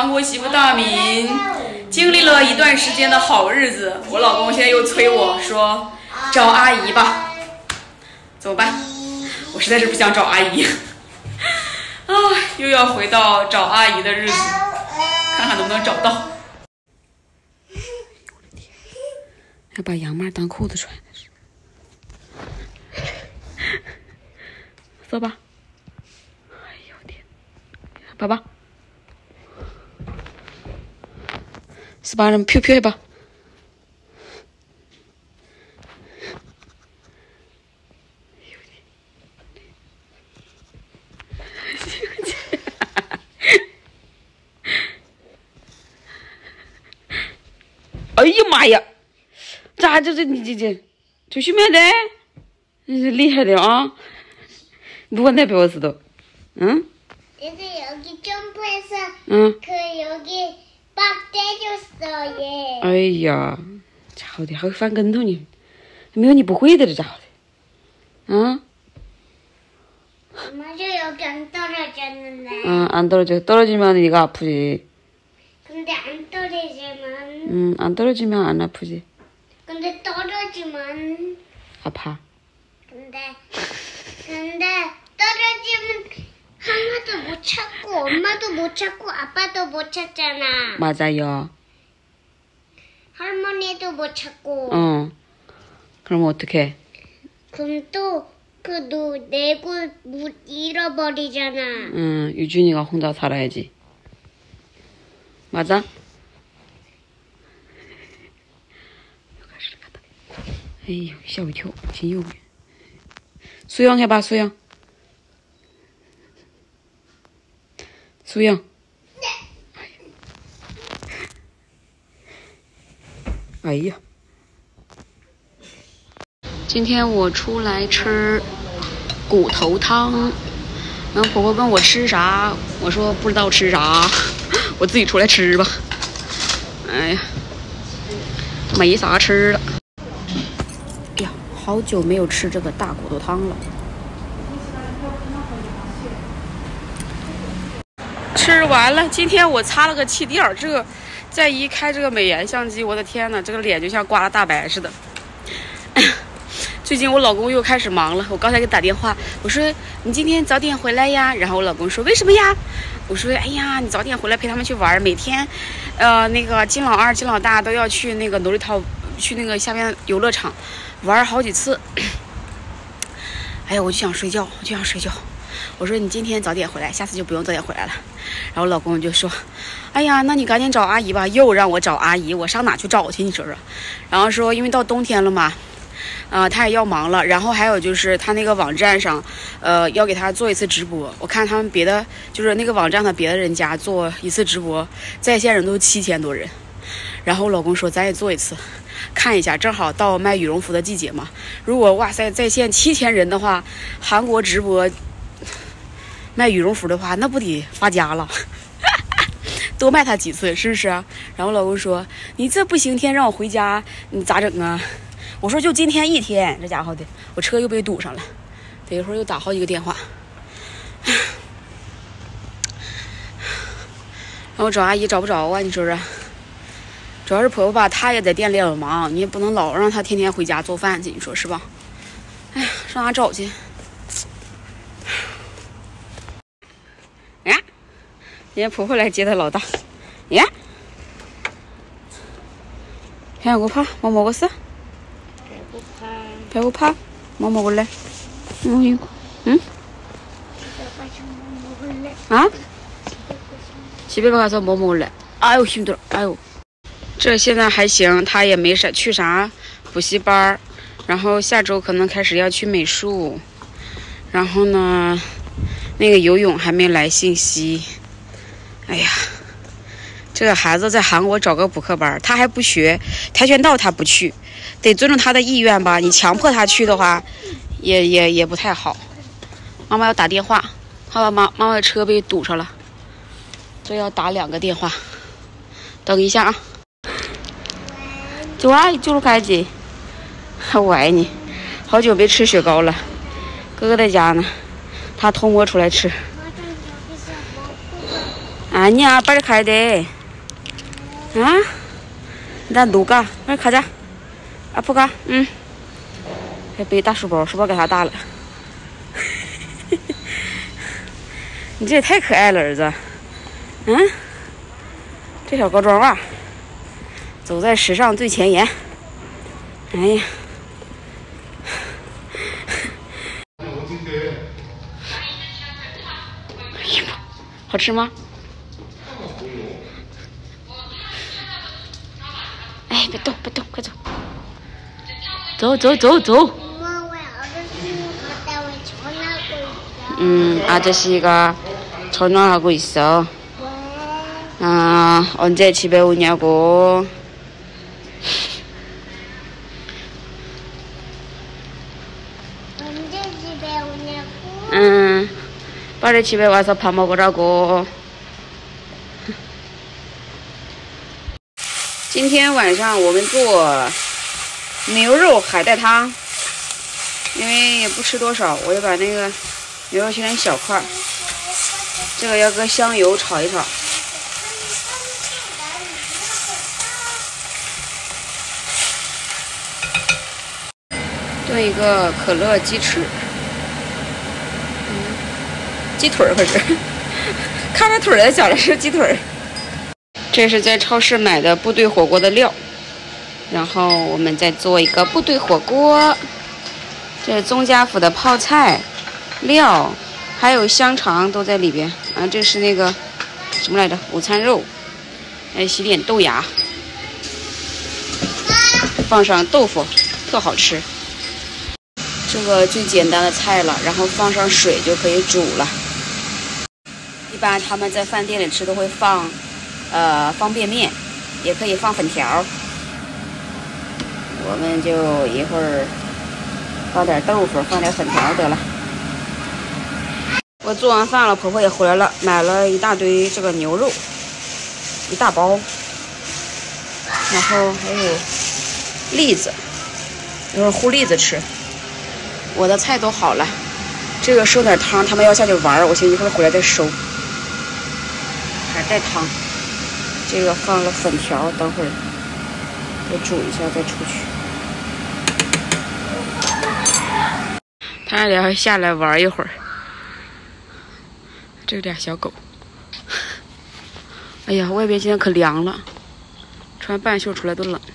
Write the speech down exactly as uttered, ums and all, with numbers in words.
韩国媳妇大敏，经历了一段时间的好日子，我老公现在又催我说找阿姨吧，怎么办？我实在是不想找阿姨啊，又要回到找阿姨的日子，看看能不能找到。要把羊毛当裤子穿的是，走吧。哎呦天，爸爸，是把人飘飘吧。哎呀妈呀！咋这这你这这조심해야 돼？厉害的啊！누가 내 배웠어? 응? 얘들 여기 점프해서 응. 그 여기 빡 때렸어 얘. 哎呀，家伙的还会翻跟头呢，没有你不会的这家伙的，啊？ 엄마도 여기 안 떨어졌는데. 응, 안 떨어져. 떨어지면 네가 아프지. 근데 안 떨어지면. 응, 안 떨어지면 안 아프지. 근데 떨어지면. 아파. 근데 근데 떨어지면 하나도 못 찾고 엄마도 못 찾고 아빠도 못 찾잖아. 맞아요. 할머니도 못 찾고. 어. 그럼 어떡해? 그럼 또 그 너 내고 못 잃어버리잖아. 응, 유준이가 혼자 살아야지. 맞아? 에휴, 吓我一跳，挺右边。 수영 해봐, 수영. 수영.哎呀！今天我出来吃骨头汤，然后婆婆问我吃啥，我说不知道吃啥，我自己出来吃吧。哎呀，没啥吃的。哎呀，好久没有吃这个大骨头汤了。吃完了，今天我擦了个气垫儿，这个再一开这个美颜相机，我的天呐，这个脸就像刮了大白似的。最近我老公又开始忙了，我刚才给他打电话，我说你今天早点回来呀，然后我老公说为什么呀？我说哎呀，你早点回来陪他们去玩，每天，呃，那个金老二、金老大都要去那个놀이套，去那个下面游乐场玩好几次。哎呀，我就想睡觉，我就想睡觉。我说你今天早点回来，下次就不用早点回来了。然后老公就说，哎呀，那你赶紧找阿姨吧，又让我找阿姨，我上哪去找去？你说说。然后说因为到冬天了嘛。 呃，他也要忙了，然后还有就是他那个网站上，呃，要给他做一次直播。我看他们别的，就是那个网站的别的人家做一次直播，在线人都七千多人。然后我老公说，咱也做一次，看一下，正好到卖羽绒服的季节嘛。如果哇塞，在线七千人的话，韩国直播卖羽绒服的话，那不得发家了？多卖他几次，是不是啊？然后我老公说，你这不行，天让我回家，你咋整啊？ 我说就今天一天，这家伙的，我车又被堵上了，等一会儿又打好几个电话。然后找阿姨找不着啊，你说说？主要是婆婆吧，她也在店里老忙，你也不能老让她天天回家做饭去，你说是吧？哎呀，上哪找去？呀，人家婆婆来接她老大。呀，배고파 뭐 먹었어? 배고파? 뭐 먹을래? 응, 이거. 응? 아? 집에 가서 뭐 먹을래? 아유 힘들어. 아유. 这现在还行，他也没啥去啥补习班，然后下周可能开始要去美术，然后呢，那个游泳还没来信息。哎呀，这个孩子在韩国找个补课班，他还不学跆拳道，他不去。 得尊重他的意愿吧，你强迫他去的话，也也也不太好。妈妈要打电话，好吧，妈妈妈的车被堵上了，这要打两个电话。等一下啊，走啊，就是开机。我爱你，好久没吃雪糕了，哥哥在家呢，他偷摸出来吃。啊？ 아니야, 빨리 가야 돼. 아? 나 녹아. 빨리 가자. 앞으로 가.嗯。还背大书包，书包给他大了。你这也太可爱了，儿子。嗯，这小高装袜，走在时尚最前沿。哎呀。好吃吗？哎，别动，别动，快走！走走走走。음, 아저씨가 전화하고 있어. 아, 언제 집에 오냐고. 언제 집에 오냐고? 응, 빨리 집에 와서 밥 먹으라고. 今天晚上我们做牛肉海带汤，因为也不吃多少，我就把那个牛肉切成小块，这个要搁香油炒一炒。炖一个可乐鸡翅，嗯，鸡腿儿可是，看着腿儿想的是鸡腿儿。这是在超市买的部队火锅的料，然后我们再做一个部队火锅。这是宗家府的泡菜料，还有香肠都在里边。啊，这是那个什么来着？午餐肉，来洗点豆芽，放上豆腐，特好吃。这个最简单的菜了，然后放上水就可以煮了。一般他们在饭店里吃都会放。呃，方便面也可以放粉条，我们就一会儿放点豆腐，放点粉条得了。我做完饭了，婆婆也回来了，买了一大堆这个牛肉，一大包，然后还有栗子，一会儿烀栗子吃。我的菜都好了，这个收点汤，他们要下去玩，我寻思一会儿回来再收。海带汤。这个放了粉条，等会儿再煮一下再出去。他俩下来玩一会儿。这俩小狗，哎呀，外边今天可凉了，穿半袖出来都冷。